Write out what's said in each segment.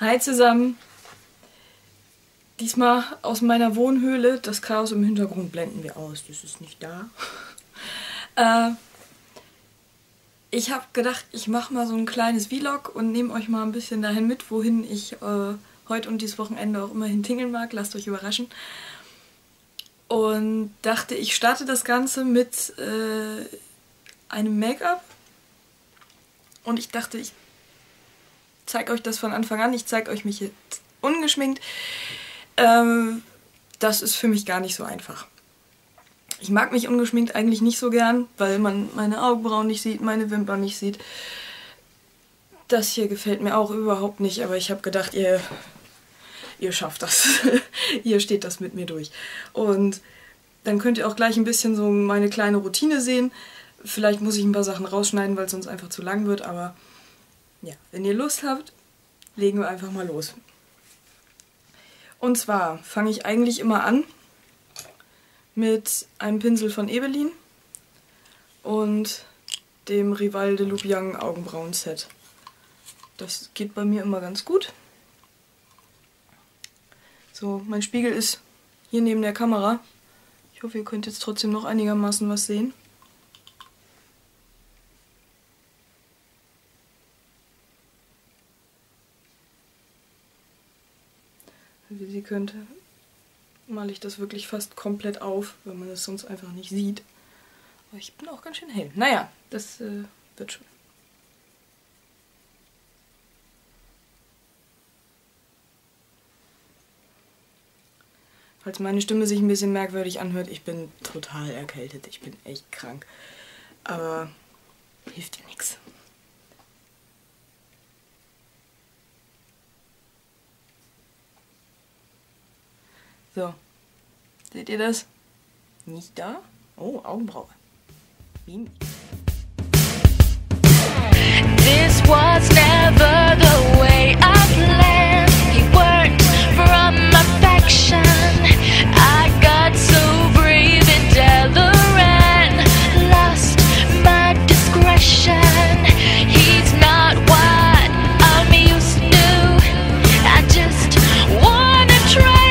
Hi zusammen. Diesmal aus meiner Wohnhöhle. Das Chaos im Hintergrund blenden wir aus. Das ist nicht da. Ich habe gedacht, ich mache mal so ein kleines Vlog und nehme euch mal ein bisschen dahin mit, wohin ich heute und dieses Wochenende auch immerhin tingeln mag. Lasst euch überraschen. Und dachte, ich starte das Ganze mit einem Make-up. Und ich dachte, ich zeige euch das von Anfang an. Ich zeige euch mich jetzt ungeschminkt. Das ist für mich gar nicht so einfach. Ich mag mich ungeschminkt eigentlich nicht so gern, weil man meine Augenbrauen nicht sieht, meine Wimpern nicht sieht. Das hier gefällt mir auch überhaupt nicht, aber ich habe gedacht, ihr schafft das. Ihr steht das mit mir durch. Und dann könnt ihr auch gleich ein bisschen so meine kleine Routine sehen. Vielleicht muss ich ein paar Sachen rausschneiden, weil es sonst einfach zu lang wird, aber ja, wenn ihr Lust habt, legen wir einfach mal los. Und zwar fange ich eigentlich immer an mit einem Pinsel von Ebelin und dem Rival de Lubiang Augenbrauen-Set. Das geht bei mir immer ganz gut. So, mein Spiegel ist hier neben der Kamera. Ich hoffe, ihr könnt jetzt trotzdem noch einigermaßen was sehen. Wie ihr könnt, male ich das wirklich fast komplett auf, weil man es sonst einfach nicht sieht. Aber ich bin auch ganz schön hell. Naja, das wird schon. Falls meine Stimme sich ein bisschen merkwürdig anhört, ich bin total erkältet. Ich bin echt krank. Aber hilft ja nichts. So, seht ihr das? Nicht da? Oh, Augenbraue. Wie? This was never the way I planned. He worked from affection. I got so brave and Delaran. Lost my discretion. He's not what I'm used to. I just wanna try.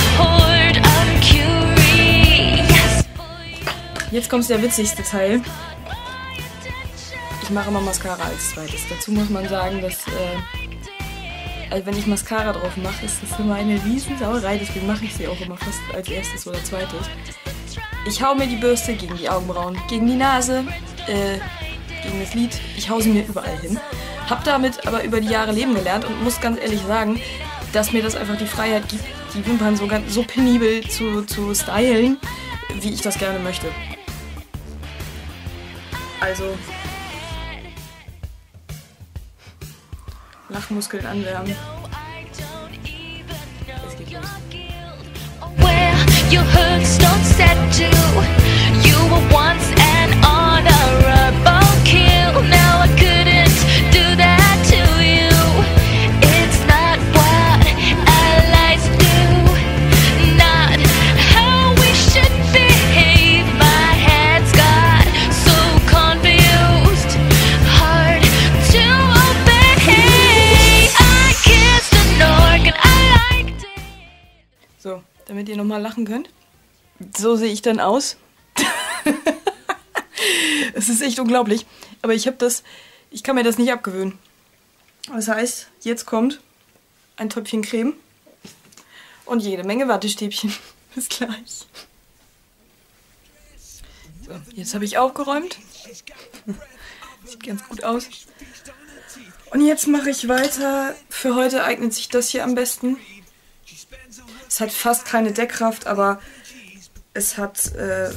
Jetzt kommt der witzigste Teil. Ich mache immer Mascara als zweites. Dazu muss man sagen, dass also wenn ich Mascara drauf mache, ist das immer eine Riesensauerei. Deswegen mache ich sie auch immer fast als erstes oder zweites. Ich hau mir die Bürste gegen die Augenbrauen, gegen die Nase, gegen das Lid. Ich hau sie mir überall hin. Hab damit aber über die Jahre leben gelernt und muss ganz ehrlich sagen, dass mir das einfach die Freiheit gibt, die Wimpern so penibel zu stylen, wie ich das gerne möchte. Also Lachmuskeln anwärmen. Es geht los. So, damit ihr nochmal lachen könnt. So sehe ich dann aus. Es ist echt unglaublich. Aber ich kann mir das nicht abgewöhnen. Das heißt, jetzt kommt ein Töpfchen Creme und jede Menge Wattestäbchen. Bis gleich. So, jetzt habe ich aufgeräumt. Sieht ganz gut aus. Und jetzt mache ich weiter. Für heute eignet sich das hier am besten. Es hat fast keine Deckkraft, aber es hat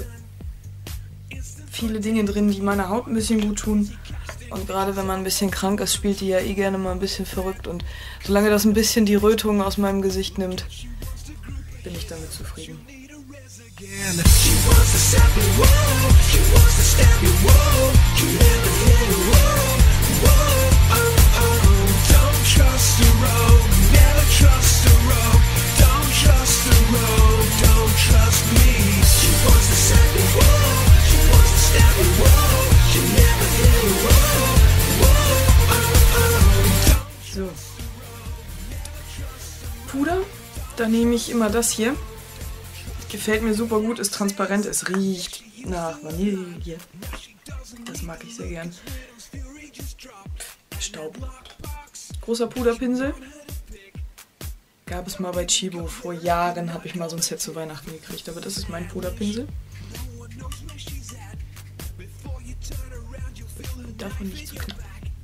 viele Dinge drin, die meiner Haut ein bisschen gut tun. Und gerade wenn man ein bisschen krank ist, spielt die ja eh gerne mal ein bisschen verrückt. Und solange das ein bisschen die Rötung aus meinem Gesicht nimmt, bin ich damit zufrieden. So. Da nehme ich immer das hier. Gefällt mir super gut, ist transparent, es riecht nach Vanille. Das mag ich sehr gern. Staub. Großer Puderpinsel. Gab es mal bei Chibo. Vor Jahren habe ich mal so ein Set zu Weihnachten gekriegt. Aber das ist mein Puderpinsel. Davon nicht zu knapp.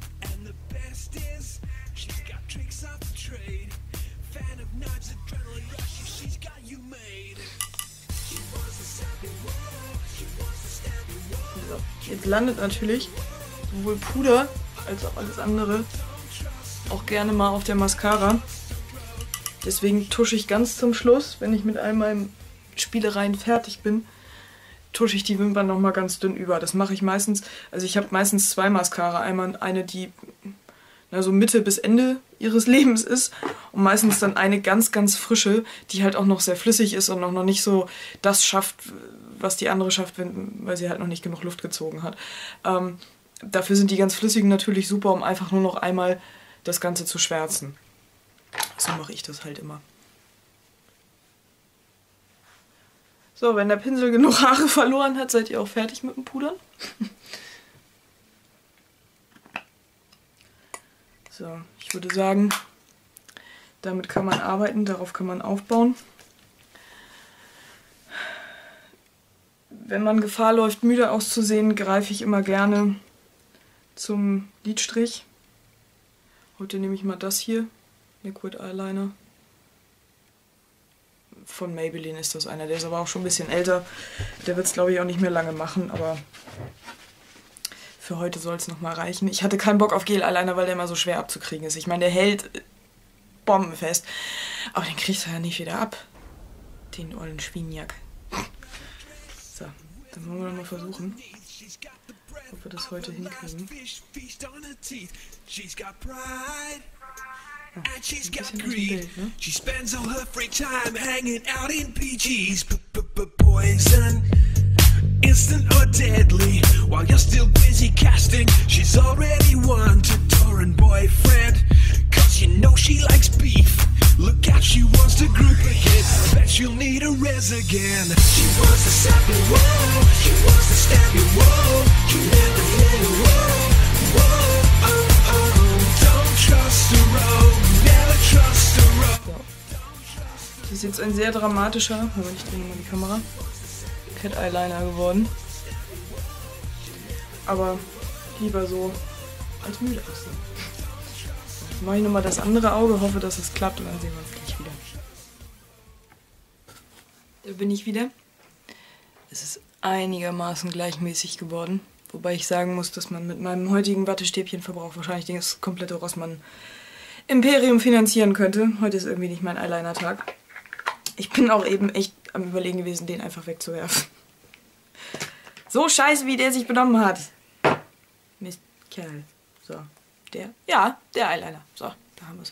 So, jetzt landet natürlich sowohl Puder als auch alles andere auch gerne mal auf der Mascara. Deswegen tusche ich ganz zum Schluss, wenn ich mit all meinen Spielereien fertig bin, tusche ich die Wimpern nochmal ganz dünn über. Das mache ich meistens, also ich habe meistens 2 Mascara. Einmal eine, die so Mitte bis Ende ihres Lebens ist und meistens dann eine ganz, ganz frische, die halt auch noch sehr flüssig ist und noch nicht so das schafft, was die andere schafft, weil sie halt noch nicht genug Luft gezogen hat. Dafür sind die ganz flüssigen natürlich super, um einfach nur noch einmal das Ganze zu schwärzen. So mache ich das halt immer. So, wenn der Pinsel genug Haare verloren hat, seid ihr auch fertig mit dem Pudern. So, ich würde sagen, damit kann man arbeiten, darauf kann man aufbauen. Wenn man Gefahr läuft, müde auszusehen, greife ich immer gerne zum Lidstrich. Heute nehme ich mal das hier, Liquid Eyeliner. Von Maybelline ist das einer, der ist aber auch schon ein bisschen älter. Der wird es, glaube ich, auch nicht mehr lange machen, aber für heute soll es nochmal reichen. Ich hatte keinen Bock auf Gel-Eyeliner, weil der immer so schwer abzukriegen ist. Ich meine, der hält bombenfest, aber den kriegst du ja nicht wieder ab. Den ollen Schwienjack. So, dann wollen wir noch mal versuchen, ob wir das heute hinkriegen. And she's got greed. She spends all her free time hanging out in PG's. Poison, instant or deadly. While you're still busy casting, she's already won to Torrent boyfriend. Cause you know she likes beef. Look out, she wants to group a hit. Bet she'll need a res again. She wants to stab you, whoa. She wants to stab you, whoa. You never hit her, whoa. Whoa, oh, oh. Don't trust her, oh. Never trust her, oh. Das ist jetzt ein sehr dramatischer, Moment, ich drehe nochmal die Kamera, Cat Eyeliner geworden. Aber lieber so als müde aussehen. Jetzt mache ich nochmal das andere Auge, hoffe, dass es klappt und dann sehen wir uns gleich wieder. Da bin ich wieder. Es ist einigermaßen gleichmäßig geworden. Wobei ich sagen muss, dass man mit meinem heutigen Wattestäbchenverbrauch wahrscheinlich das komplette Rossmann-Imperium finanzieren könnte. Heute ist irgendwie nicht mein Eyeliner-Tag. Ich bin auch eben echt am Überlegen gewesen, den einfach wegzuwerfen. So scheiße, wie der sich benommen hat. Mist, Kerl. So, der Eyeliner. So, da haben wir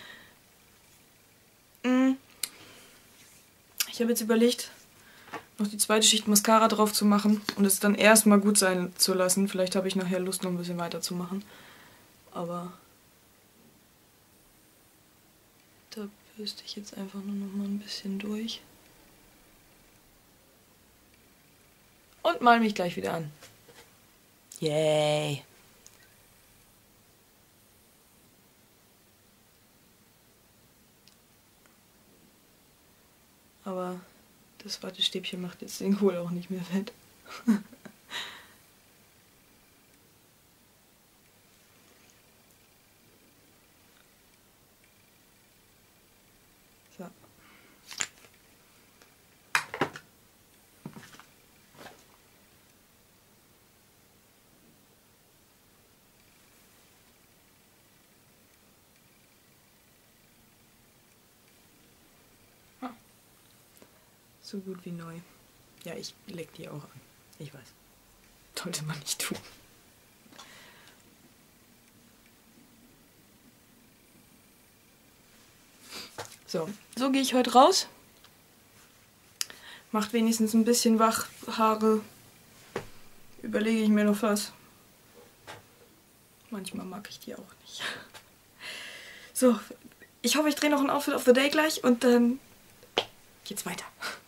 es. Ich habe jetzt überlegt, noch die zweite Schicht Mascara drauf zu machen und es dann erstmal gut sein zu lassen. Vielleicht habe ich nachher Lust, noch ein bisschen weiterzumachen. Aber da bürste ich jetzt einfach nur noch mal ein bisschen durch. Und mal mich gleich wieder an. Yay! Aber das Wattestäbchen macht jetzt den Kohl auch nicht mehr fett. So. So gut wie neu. Ja, ich leck die auch an. Ich weiß. Sollte man nicht tun. So gehe ich heute raus. Macht wenigstens ein bisschen wach. Haare überlege ich mir noch was. Manchmal mag ich die auch nicht. So, ich hoffe, ich drehe noch ein Outfit of the Day gleich und dann geht's weiter.